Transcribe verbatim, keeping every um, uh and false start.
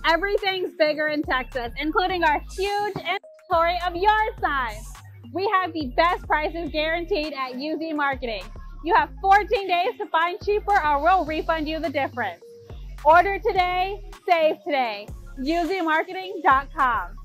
Everything's bigger in Texas, including our huge inventory of yard signs. We have the best prices guaranteed at U Z Marketing. You have fourteen days to find cheaper or we'll refund you the difference. Order today, save today. U Z marketing dot com.